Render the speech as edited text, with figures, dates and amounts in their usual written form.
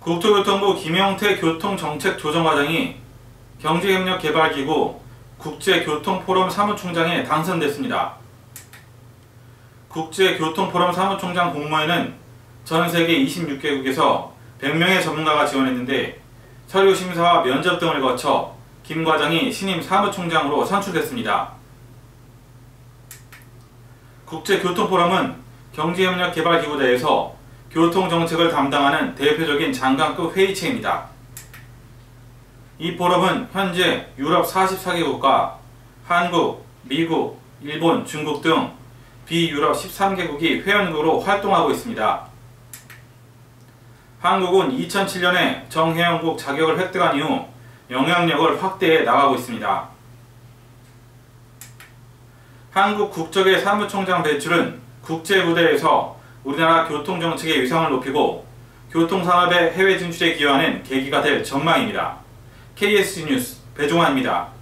국토교통부 김영태 교통정책조정과장이 경제협력개발기구 국제교통포럼 사무총장에 당선됐습니다. 국제교통포럼 사무총장 공모에는 전세계 26개국에서 100명의 전문가가 지원했는데 서류심사와 면접 등을 거쳐 김 과장이 신임 사무총장으로 선출됐습니다. 국제교통포럼은 경제협력개발기구 내에서 교통정책을 담당하는 대표적인 장관급 회의체입니다. 이 포럼은 현재 유럽 44개국과 한국, 미국, 일본, 중국 등 비유럽 13개국이 회원국으로 활동하고 있습니다. 한국은 2007년에 정회원국 자격을 획득한 이후 영향력을 확대해 나가고 있습니다. 한국 국적의 사무총장 배출은 국제무대에서 우리나라 교통정책의 위상을 높이고 교통산업의 해외 진출에 기여하는 계기가 될 전망입니다. KSG 뉴스 배종환입니다.